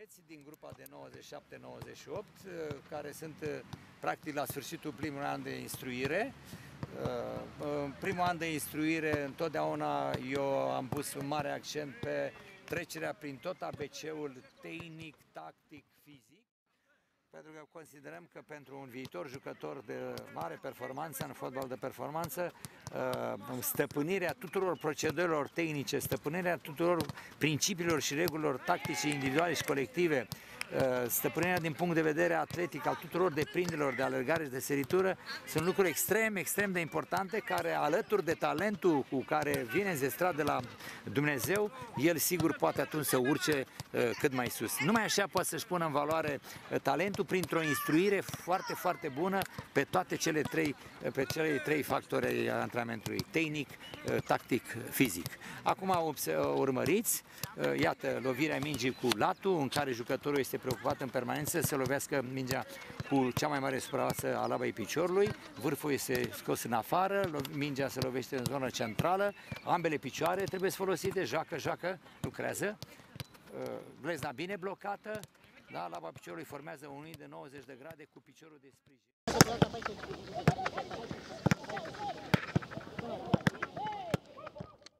băieți din grupa de 97-98, care sunt practic la sfârșitul primului an de instruire. În primul an de instruire, întotdeauna eu am pus un mare accent pe trecerea prin tot ABC-ul tehnic, tactic, fizic, pentru că considerăm că pentru un viitor jucător de mare performanță, în fotbal de performanță, stăpânirea tuturor procedurilor tehnice, stăpânirea tuturor principiilor și regulilor tactice individuale și colective, stăpânirea din punct de vedere atletic al tuturor deprinderilor de alergare și de săritură, sunt lucruri extrem de importante care, alături de talentul cu care vine înzestrat de la Dumnezeu, el sigur poate atunci să urce cât mai sus. Numai așa poate să-și pună în valoare talentul printr-o instruire foarte bună pe toate cele trei factori ai antrenamentului: tehnic, tactic, fizic. Acum urmăriți, iată, lovirea mingii cu latul, în care jucătorul este preocupat în permanență să lovească mingea cu cea mai mare suprafață a labei piciorului, vârful este scos în afară, mingea se lovește în zona centrală, ambele picioare trebuie folosite, joacă, lucrează, glezna bine blocată, da, laba piciorului formează un unghi de 90 de grade cu piciorul de sprijin.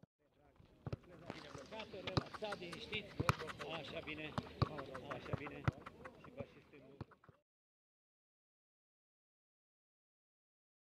Relaxat, liniștit, așa bine.